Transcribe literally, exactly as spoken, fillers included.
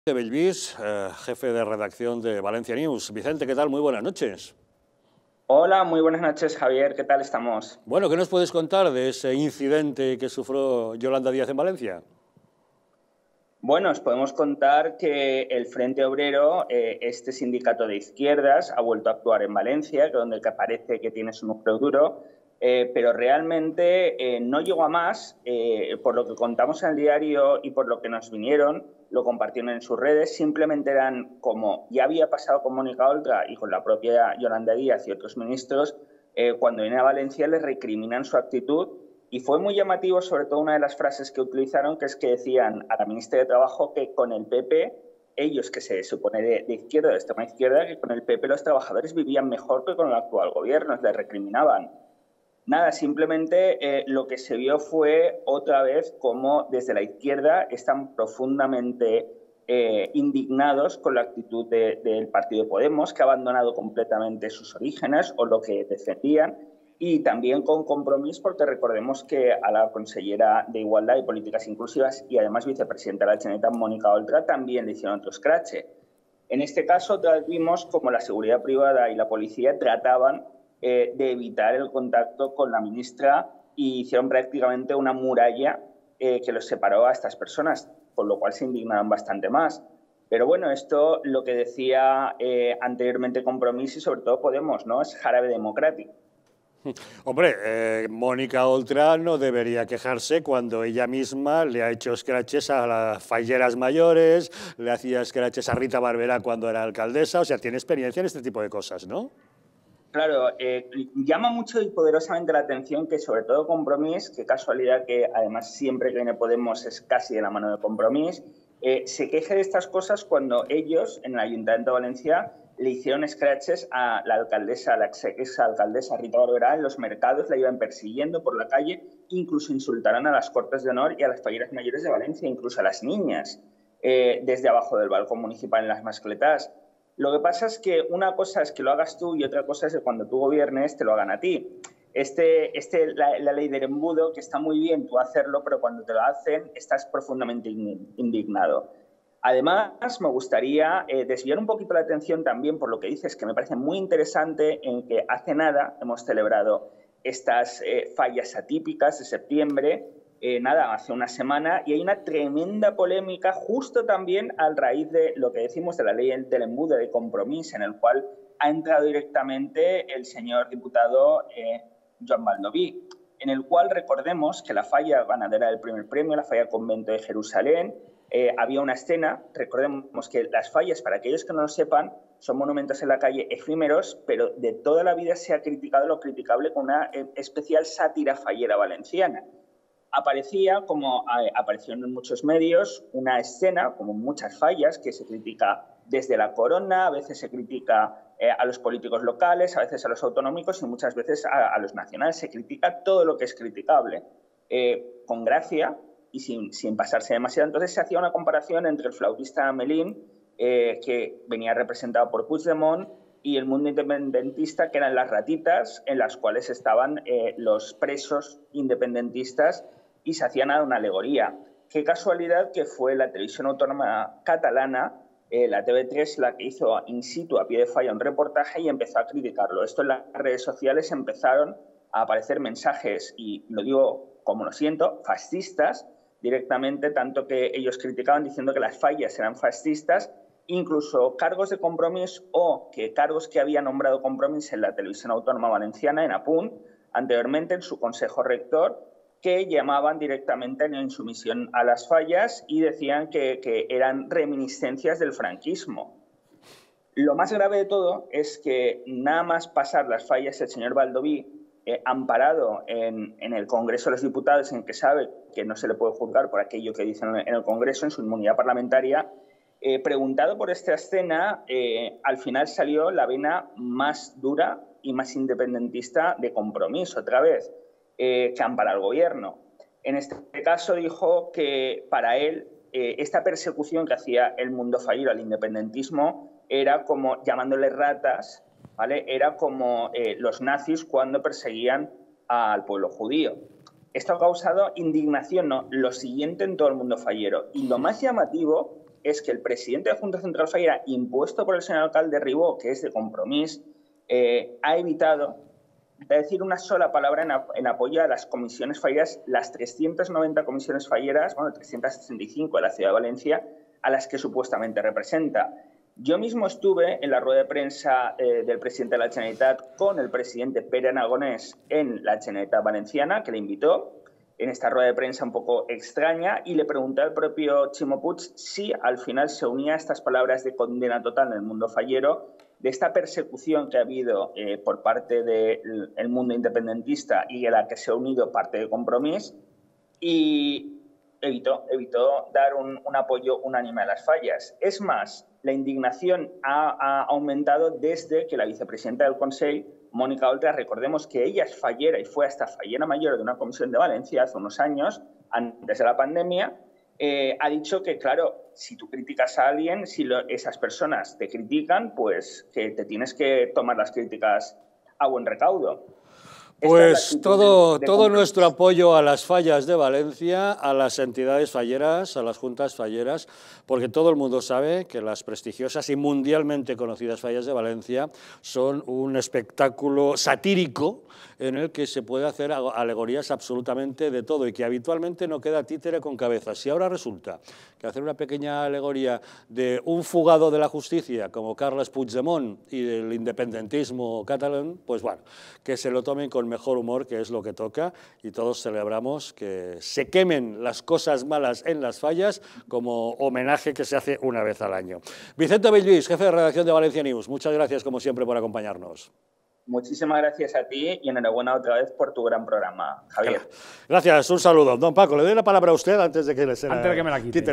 Bellvís, eh, jefe de redacción de Valencia News. Vicente, ¿qué tal? Muy buenas noches. Hola, muy buenas noches, Javier. ¿Qué tal estamos? Bueno, ¿qué nos puedes contar de ese incidente que sufrió Yolanda Díaz en Valencia? Bueno, os podemos contar que el Frente Obrero, eh, este sindicato de izquierdas, ha vuelto a actuar en Valencia, que donde parece que tiene su núcleo duro, eh, pero realmente eh, no llegó a más. Eh, por lo que contamos en el diario y por lo que nos vinieron, lo compartieron en sus redes, simplemente eran como ya había pasado con Mónica Oltra y con la propia Yolanda Díaz y otros ministros, eh, cuando vienen a Valencia les recriminan su actitud. Y fue muy llamativo, sobre todo una de las frases que utilizaron, que es que decían a la ministra de Trabajo que con el P P, ellos que se supone de, de izquierda, de extrema izquierda, que con el P P los trabajadores vivían mejor que con el actual gobierno, les recriminaban. Nada, simplemente eh, lo que se vio fue otra vez cómo desde la izquierda están profundamente eh, indignados con la actitud de, del partido Podemos, que ha abandonado completamente sus orígenes o lo que defendían, y también con Compromís, porque recordemos que a la consellera de Igualdad y Políticas Inclusivas y además vicepresidenta de la Generalitat, Mónica Oltra, también le hicieron otro escrache. En este caso vimos cómo la seguridad privada y la policía trataban eh, de evitar el contacto con la ministra y hicieron prácticamente una muralla eh, que los separó a estas personas, con lo cual se indignaron bastante más. Pero bueno, esto lo que decía eh, anteriormente Compromís y sobre todo Podemos, ¿no? Es jarabe democrático. Hombre, eh, Mónica Oltra no debería quejarse cuando ella misma le ha hecho escraches a las falleras mayores, le hacía escraches a Rita Barberá cuando era alcaldesa, o sea, tiene experiencia en este tipo de cosas, ¿no? Claro, eh, llama mucho y poderosamente la atención que sobre todo Compromís, qué casualidad que además siempre que viene Podemos es casi de la mano de Compromís, eh, se queje de estas cosas cuando ellos en el Ayuntamiento de Valencia le hicieron scratches a la alcaldesa, a la ex alcaldesa Rita Barberá en los mercados, la iban persiguiendo por la calle, incluso insultaron a las Cortes de Honor y a las falleras mayores de Valencia, incluso a las niñas, eh, desde abajo del balcón municipal en las mascletas. Lo que pasa es que una cosa es que lo hagas tú y otra cosa es que cuando tú gobiernes te lo hagan a ti. Este, este, la, la ley del embudo, que está muy bien tú hacerlo, pero cuando te lo hacen estás profundamente indignado. Además, me gustaría eh, desviar un poquito la atención también por lo que dices, que me parece muy interesante, en que hace nada hemos celebrado estas eh, fallas atípicas de septiembre, eh, nada, hace una semana, y hay una tremenda polémica justo también a raíz de lo que decimos de la ley del embudo de Compromís, en el cual ha entrado directamente el señor diputado eh, Joan Baldoví, en el cual recordemos que la falla ganadera del primer premio, la falla Convento de Jerusalén, eh, había una escena, recordemos que las fallas, para aquellos que no lo sepan, son monumentos en la calle efímeros, pero de toda la vida se ha criticado lo criticable con una eh, especial sátira fallera valenciana. Aparecía, como eh, apareció en muchos medios, una escena, como muchas fallas, que se critica desde la corona, a veces se critica eh, a los políticos locales, a veces a los autonómicos y muchas veces a, a los nacionales. Se critica todo lo que es criticable, eh, con gracia y sin, sin pasarse demasiado. Entonces se hacía una comparación entre el flautista Amelín, eh, que venía representado por Puigdemont, y el mundo independentista, que eran las ratitas en las cuales estaban eh, los presos independentistas, y se hacía nada una alegoría. Qué casualidad que fue la televisión autónoma catalana, eh, la T V tres, la que hizo in situ, a pie de falla, un reportaje y empezó a criticarlo. Esto en las redes sociales empezaron a aparecer mensajes, y lo digo como lo siento, fascistas, directamente, tanto que ellos criticaban diciendo que las fallas eran fascistas, incluso cargos de Compromís o que cargos que había nombrado Compromís en la televisión autónoma valenciana, en Apunt, anteriormente en su consejo rector, que llamaban directamente en insumisión a las fallas y decían que, que eran reminiscencias del franquismo. Lo más grave de todo es que nada más pasar las fallas, el señor Baldoví, eh, amparado en, en el Congreso de los Diputados, en que sabe que no se le puede juzgar por aquello que dicen en el Congreso, en su inmunidad parlamentaria, eh, preguntado por esta escena, eh, al final salió la vena más dura y más independentista de Compromís, otra vez, eh, que ampara al gobierno. En este caso dijo que para él eh, esta persecución que hacía el mundo fallero al independentismo era como, llamándole ratas, ¿vale? Era como eh, los nazis cuando perseguían al pueblo judío. Esto ha causado indignación, ¿no? Lo siguiente en todo el mundo fallero. Y lo más llamativo es que el presidente de Junta Central Fallera, impuesto por el señor alcalde Ribó, que es de Compromís, eh, ha evitado de decir una sola palabra en, en apoyo a las comisiones falleras, las trescientas noventa comisiones falleras, bueno, trescientas sesenta y cinco de la Ciudad de Valencia, a las que supuestamente representa. Yo mismo estuve en la rueda de prensa eh, del presidente de la Generalitat con el presidente Pere Aragonés en la Generalitat Valenciana, que le invitó en esta rueda de prensa un poco extraña, y le pregunté al propio Ximo Puig si al final se unía a estas palabras de condena total en el mundo fallero, de esta persecución que ha habido eh, por parte del mundo independentista y a la que se ha unido parte de Compromís, y evitó, evitó dar un, un apoyo unánime a las fallas. Es más, la indignación ha, ha aumentado desde que la vicepresidenta del Consell, Mónica Oltra, recordemos que ella es fallera y fue hasta fallera mayor de una comisión de Valencia hace unos años, antes de la pandemia, eh, ha dicho que, claro, si tú criticas a alguien, si lo, esas personas te critican, pues que te tienes que tomar las críticas a buen recaudo. Pues todo, todo nuestro apoyo a las fallas de Valencia, a las entidades falleras, a las juntas falleras, porque todo el mundo sabe que las prestigiosas y mundialmente conocidas fallas de Valencia son un espectáculo satírico en el que se puede hacer alegorías absolutamente de todo y que habitualmente no queda títere con cabeza. Si ahora resulta que hacer una pequeña alegoría de un fugado de la justicia como Carles Puigdemont y del independentismo catalán, pues bueno, que se lo tomen con mejor humor, que es lo que toca, y todos celebramos que se quemen las cosas malas en las fallas como homenaje que se hace una vez al año. Vicente Bellvís, jefe de redacción de Valencia News, muchas gracias como siempre por acompañarnos. Muchísimas gracias a ti y enhorabuena otra vez por tu gran programa, Javier. Gracias, un saludo. Don Paco, le doy la palabra a usted antes de que, le sea antes de que me la quite.